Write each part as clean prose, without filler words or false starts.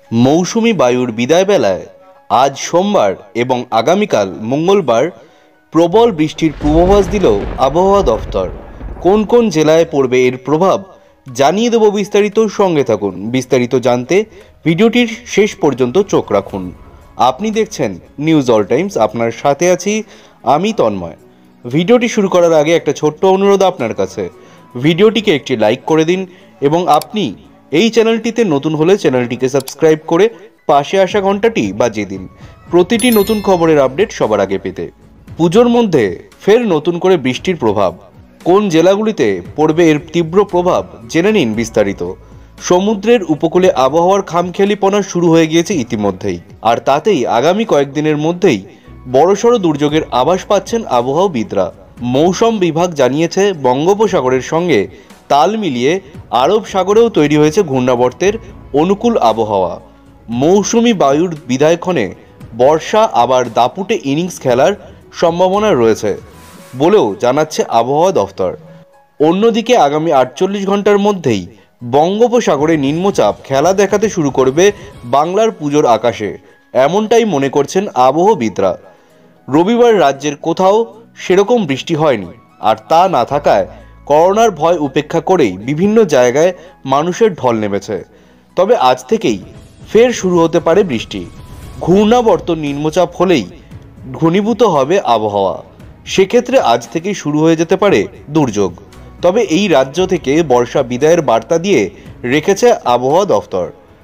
মৌসুমি বায়ুর বিদায় বেলায় আজ সোমবার এবং আগামীকাল মঙ্গলবার প্রবল বৃষ্টির পূর্বাভাস দিল আবহাওয়া দফতর। কোন কোন জেলায় পড়বে এর প্রভাব জানিয়ে দেব বিস্তারিত। সঙ্গে থাকুন। বিস্তারিত জানতে ভিডিওটির শেষ পর্যন্ত চোখ রাখুন। আপনি দেখছেন নিউজ অল টাইমস, আপনার সাথে আছি আমি তন্ময়। ভিডিওটি শুরু করার আগে একটা ছোট্ট অনুরোধ আপনার কাছে, ভিডিওটিকে একটি লাইক করে দিন এবং আপনি এই চ্যানেলটিতে নতুন হলে চ্যানেলটিকে সাবস্ক্রাইব করে পাশে আসা ঘন্টাটি বাজিয়ে দিন প্রতিটি নতুন খবরের আপডেট সবার আগে পেতে। পুজোর মধ্যে ফের নতুন করে বৃষ্টির প্রভাব, কোন জেলাগুলিতে পড়বে এর তীব্র প্রভাব জেনে নিন বিস্তারিত। সমুদ্রের উপকূলে আবহাওয়ার খামখেয়ালিপনা শুরু হয়ে গিয়েছে ইতিমধ্যেই, আর তাতেই আগামী কয়েকদিনের মধ্যেই বড়সড় দুর্যোগের আভাস পাচ্ছেন আবহাওয়াবিদরা। মৌসুম বিভাগ জানিয়েছে বঙ্গোপসাগরের সঙ্গে তাল মিলিয়ে আরব সাগরেও তৈরি হয়েছে ঘূর্ণাবর্তের অনুকূল আবহাওয়া। মৌসুমি বায়ুর বিদায়ক্ষণে বর্ষা আবার দাপুটে ইনিংস খেলার সম্ভাবনা রয়েছে বলেও জানাচ্ছে আবহাওয়া দফতর। অন্যদিকে আগামী 48 ঘন্টার মধ্যেই বঙ্গোপসাগরে নিম্নচাপ খেলা দেখাতে শুরু করবে বাংলার পুজোর আকাশে, এমনটাই মনে করছেন আবহাওয়াবিদরা। রবিবার রাজ্যের কোথাও সেরকম বৃষ্টি হয়নি, আর তা না থাকায় করোনার ভয় উপেক্ষা করেই বিভিন্ন জায়গায় মানুষের ঢল নেমেছে। তবে আজ থেকেই ফের শুরু হতে পারে বৃষ্টি। ঘূর্ণাবর্ত নিম্নচাপ হলেই ঘনীভূত হবে আবহাওয়া, সেক্ষেত্রে আজ থেকেই শুরু হয়ে যেতে পারে দুর্যোগ। তবে এই রাজ্য থেকে বর্ষা বিদায়ের বার্তা দিয়ে রেখেছে আবহাওয়া দফতর,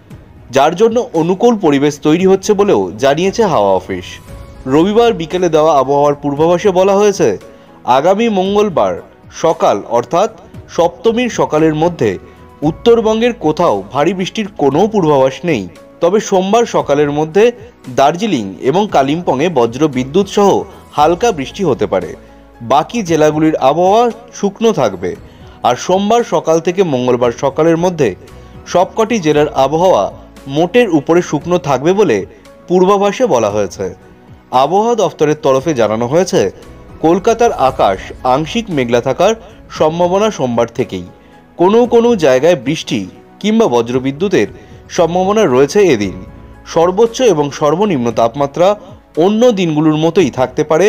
যার জন্য অনুকূল পরিবেশ তৈরি হচ্ছে বলেও জানিয়েছে হাওয়া অফিস। রবিবার বিকেলে দেওয়া আবহাওয়ার পূর্বাভাসে বলা হয়েছে, আগামী মঙ্গলবার সকাল অর্থাৎ সপ্তমীর সকালের মধ্যে উত্তরবঙ্গের কোথাও ভারী বৃষ্টির কোনো পূর্বাভাস নেই। তবে সোমবার সকালের মধ্যে দার্জিলিং এবং কালিম্পংয়ে বজ্র বিদ্যুৎ সহ হালকা বৃষ্টি হতে পারে। বাকি জেলাগুলির আবহাওয়া শুকনো থাকবে, আর সোমবার সকাল থেকে মঙ্গলবার সকালের মধ্যে সবকটি জেলার আবহাওয়া মোটের উপরে শুকনো থাকবে বলে পূর্বাভাসে বলা হয়েছে। আবহাওয়া দফতরের তরফে জানানো হয়েছে, কলকাতার আকাশ আংশিক মেঘলা থাকার সম্ভাবনা সোমবার থেকেই। কোনো কোনো জায়গায় বৃষ্টি কিংবা বজ্রবিদ্যুতের সম্ভাবনা রয়েছে এদিন। সর্বোচ্চ এবং সর্বনিম্ন তাপমাত্রা অন্য দিনগুলোর মতোই থাকতে পারে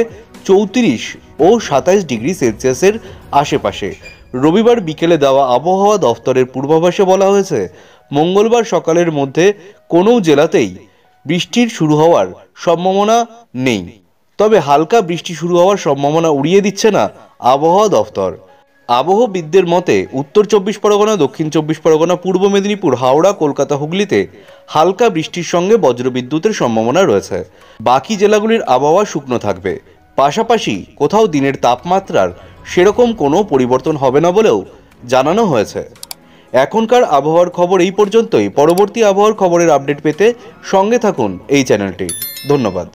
34 ও 27 ডিগ্রি সেলসিয়াসের আশেপাশে। রবিবার বিকেলে দেওয়া আবহাওয়া দফতরের পূর্বাভাসে বলা হয়েছে, মঙ্গলবার সকালের মধ্যে কোনো জেলাতেই বৃষ্টির শুরু হওয়ার সম্ভাবনা নেই। তবে হালকা বৃষ্টি শুরু হওয়ার সম্ভাবনা উড়িয়ে দিচ্ছে না আবহাওয়া দফতর। আবহাওয়াবিদদের মতে উত্তর 24 পরগনা, দক্ষিণ 24 পরগনা, পূর্ব মেদিনীপুর, হাওড়া, কলকাতা, হুগলিতে হালকা বৃষ্টির সঙ্গে বজ্রবিদ্যুতের সম্ভাবনা রয়েছে। বাকি জেলাগুলির আবহাওয়া শুকনো থাকবে। পাশাপাশি কোথাও দিনের তাপমাত্রার সেরকম কোনো পরিবর্তন হবে না বলেও জানানো হয়েছে। এখনকার আবহাওয়ার খবর এই পর্যন্তই। পরবর্তী আবহাওয়ার খবরের আপডেট পেতে সঙ্গে থাকুন এই চ্যানেলটি। ধন্যবাদ।